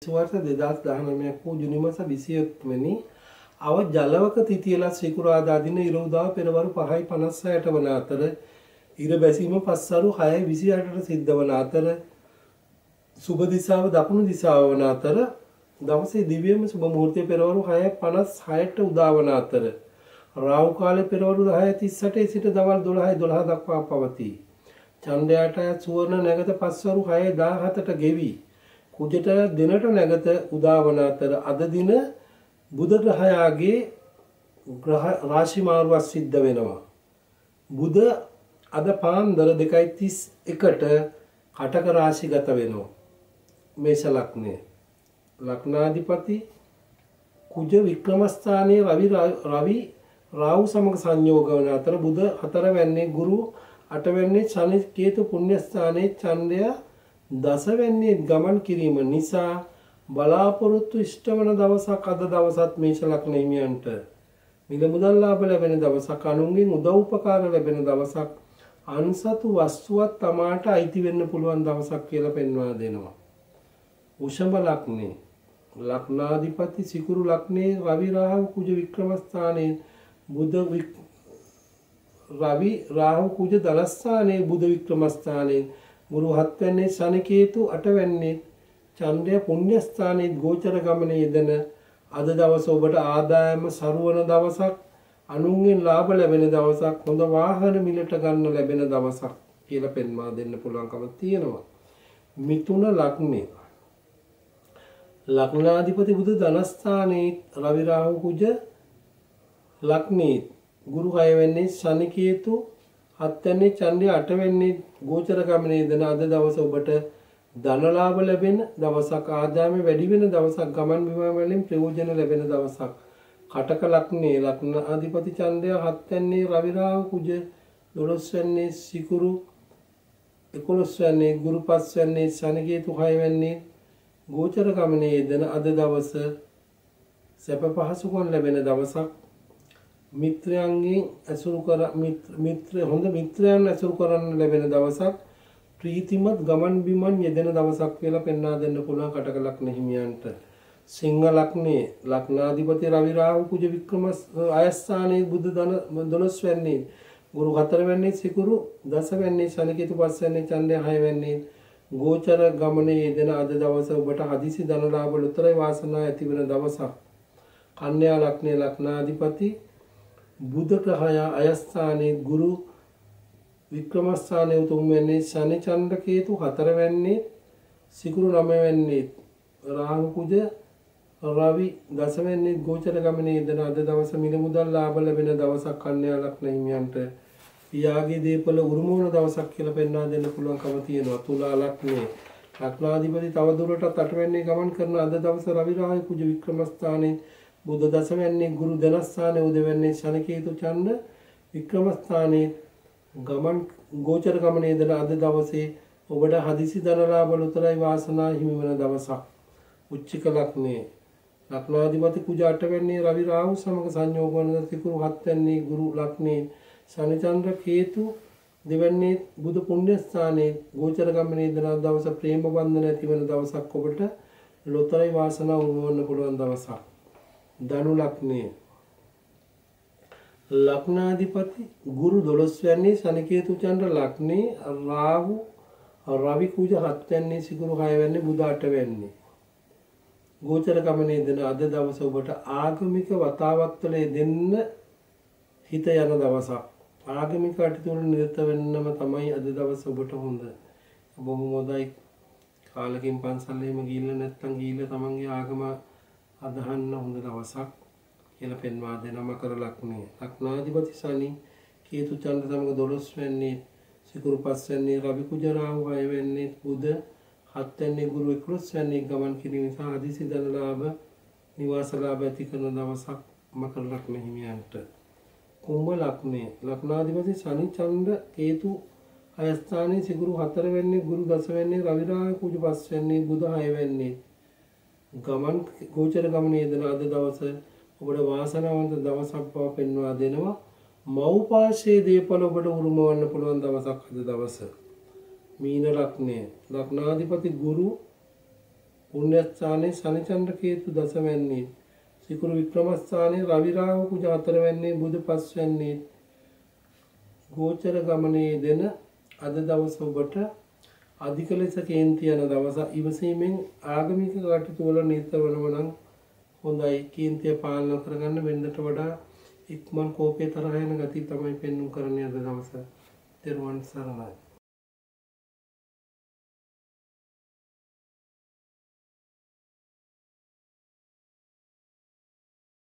वर्ष 2019 වූ ජුනි මාස 21 වෙනි අව ජලවක තිතියලා සිකුරාදා දින ඉරෝදා පෙරවරු 5:56ට වන අතර ඉර බැසීම පස්වරු 6:28ට සිද්ධ වන අතර සුබ දිශාව දකුණු දිශාව වන අතර දවසේ දිව්‍යම සුබ මුහූර්තයේ පෙරවරු 6:56ට උදා වන අතර රාහු කාලයේ පෙරවරු 10:38 සිට දවල් 12:12 දක්වා පවතී. චන්ද්‍රයාට සුවර්ණ නැගත පස්වරු 6:17ට ගෙවි කුජට දිනට නැගත උදාවන අතර අද දින බුධ ග්‍රහයාගේ ග්‍රහ රාශි මාරුවක් සිද්ධ වෙනවා. බුධ අද පාන්දර 2:31ට කටක රාශිගත වෙනවා. මේෂ ලග්නය. ලග්නාධිපති කුජ වික්‍රම ස්ථානයේ රවි රාහු සමග සංයෝග වන අතර බුධ 4 වෙන්නේ ගුරු 8 වෙන්නේ ශනි කේතු පුණ්‍ය ස්ථානයේ චන්ද්‍රය 10 වෙන්නේ ගමන් කිරීම නිසා බලාපොරොත්තු ඉෂ්ට වන දවසක් අද දවසත් මේෂ ලග්න හිමියන්ට මිල මුදල් ලාභ ලැබෙන දවසක් අනුන්ගෙන් උදව් උපකාර ලැබෙන දවසක් අන්සතු වස්තුවක් තමාට අයිති වෙන්න පුළුවන් දවසක් කියලා පෙන්වා දෙනවා. වෘෂභ ලග්නේ ලග්නාධිපති සිකුරු ලග්නේ රවි රාහු කුජ වික්‍රම ස්ථානයේ බුධ රවි රාහු කුජ දලස්ථානයේ බුධ වික්‍රම ස්ථානයේ ගුරු 7 වෙන්නේ ශනි කේතු 8 වෙන්නේ චන්ද්‍රය පුණ්‍ය ස්ථානයේ ගෝචර ගමනේ යෙදෙන අද දවස ඔබට ආදායම සරුවන දවසක් අනුන්ගෙන් ලාභ ලැබෙන දවසක් හොඳ වාහන මිලට ගන්න ලැබෙන දවසක් කියලා පෙන්වා දෙන්න පුළුවන්කම තියෙනවා. මිථුන ලග්නේ ලග්නාධිපති බුධ ධනස්ථානයේ රවි රාහු කුජ ලග්නේ ගුරු 6 වෙන්නේ ශනි කේතු 7 වෙන්නේ චන්ද්‍රය 8 වෙන්නේ ගෝචර ගමනේ දෙන අද දවස ඔබට ධන ලාභ ලැබෙන දවසක් ආදායම වැඩි වෙන දවසක් ගමන් බිමන් වලින් ප්‍රයෝජන ලැබෙන දවසක් කටක ලග්නේ ලග්නාධිපති චන්ද්‍රය 7 වෙන්නේ රවි රාහු කුජ 12 වෙන්නේ සිකුරු 11 වෙන්නේ ගුරු 5 වෙන්නේ ශනි කේතු 6 වෙන්නේ ගෝචර ගමනේ දෙන අද දවස සැප පහසුකම් ලැබෙන දවසක් මිත්‍රයන්ගෙන් ඇසුරු කර හොඳ මිත්‍රයන් ඇසුරු කරන්න ලැබෙන දවසක් ප්‍රීතිමත් ගමන් බිමන් යෙදෙන දවසක් කියලා පෙන්වා දෙන්න පුළුවන් කටක ලග්න හිමියන්ට. සිංහ ලග්නේ ලග්නාධිපති රවි රාහු කුජ වික්‍රම අයස්ථානයේ බුද්ධ ධන 12 වෙන්නේ ගුරු 4 වෙන්නේ සිකුරු 10 වෙන්නේ ශනි කේතු 5 වෙන්නේ චන්ද්‍රය 6 වෙන්නේ ගෝචර ගමනේ යෙදෙන අද දවස ඔබට හදිසි ධන ලාභ ලොතරයි වාසනාව ඇති වෙන දවසක්. කන්‍යා ලග්නේ ලග්නාධිපති බුධ ග්‍රහය අයස්ථානයේ ගුරු වික්‍රම ස්ථානයේ 3 වෙන්නේ ශනි චන්ද්‍ර කේතු 4 වෙන්නේ සිකුරු 9 වෙන්නේ රාහු කුජ රවි 10 වෙන්නේ ගෝචර ගමනේ යෙදෙන අද දවස මිල මුදල් ලාභ ලැබෙන දවසක් කන්‍යා ලග්න හිමියන්ට පියාගේ දීපල උරුම වන දවසක් කියලා පෙන්වා දෙන්න පුළුවන්කම තියෙනවා. තුලා ලග්නේ ලග්නාධිපති තව දුරටත් 8 වෙන්නේ ගමන් කරන අද දවස රවි රාහු කුජ වික්‍රම ස්ථානයේ බුධ 10 වෙන්නේ ගුරු ධන ස්ථානයේ උද වෙන්නේ ශනි කේතු චන්ද්‍ර වික්‍රම ස්ථානයේ ගමන් ගෝචර ගමනේ දන අද දවසේ ඔබට හදිසි ධන ලාභ ලොතරයි වාසනාව හිමි වෙන දවසක්. උච්චික ලග්නේ ලග්නාධිපති කුජ 8 වෙන්නේ රවි රාහු සමග සංයෝග වන සිකුරු 7 වෙන්නේ ගුරු ලග්නේ ශනි චන්ද්‍ර කේතු දෙවන්නේ බුධ පුණ්‍ය ස්ථානයේ ගෝචර ගමනේ දන දවස ප්‍රේම බන්ධන ඇති වෙන දවසක් ඔබට ලොතරයි වාසනාව උරුමවන්න පුළුවන් දවසක්. ධනු ලග්නේ ලග්නාධිපති ගුරු 12 වෙන්නේ ශනි කේතු චන්ද්‍ර ලග්නේ රාහු රවි කුජ 7 වෙන්නේ සිකුරු 6 වෙන්නේ බුධ 8 වෙන්නේ ගෝචර ගමනේ දෙන අද දවස ඔබට ආගමික වතාවත් වල දෙන්න හිත යන දවසක්. ආගමික කටයුතු නිරත වෙන්නම තමයි අද දවස ඔබට හොඳ. බොහොම හොඳයි. කාලකින් පන්සල් එහෙම ගිහිල්ලා නැත්නම් ගිහිල්ලා තමන්ගේ ආගම අදහන්න හොඳ දවසක් කියලා පෙන්වා දෙනම කර ලග්නේ. ලග්නාධිපති ශනි කේතු චන්ද්‍ර සමග 12 වෙන්නේ සිකුරු 5 වෙන්නේ රවි කුජ රාහු 6 වෙන්නේ බුධ 7 වෙන්නේ ගුරු 11 වෙන්නේ ගමන් කිරීම නිසා හදිසි ධන ලාභ නිවාස ලාභ ඇති කරන දවසක් මකර ලග්න හිමියන්ට. කුම්භ ලග්නේ ලග්නාධිපති ශනි චන්ද්‍ර කේතු අයස්ථානයේ සිකුරු 4 වෙන්නේ ගුරු 10 වෙන්නේ රවි රාහු කුජ 5 වෙන්නේ බුධ 6 වෙන්නේ ගමන් ගෝචර ගමනේ යෙදෙන අද දවස ඔබට වාසනාවන්ත දවසක් බව පෙන්වා දෙනවා. මව්පාශයේ දීපල ඔබට උරුම වන්න පුළුවන් දවසක් අද දවස. මීන ලග්නය ලග්නාධිපති ගුරු පුණ්‍යස්ථානයේ ශනිචන්ද්‍ර කේතු දසවැන්නේ සිකුරු වික්‍රමස්ථානයේ රවි රාහු කුජ හතරවැන්නේ බුධ පස්වැන්නේ ගෝචර ගමනේ දෙන අද දවස ඔබට අධික ලෙස කේන්ති යන දවස. ඉවසීමෙන් ආගමික කටයුතු වල නිරත වෙනවා නම් හොඳයි. කේන්තිය පාලනය කරගන්න වෙනදට වඩා ඉක්මන් කෝපේ තරහ යන ගතිය තමයි පෙන්වු කරන්නේ අද දවස. ත්වන් සරණයි.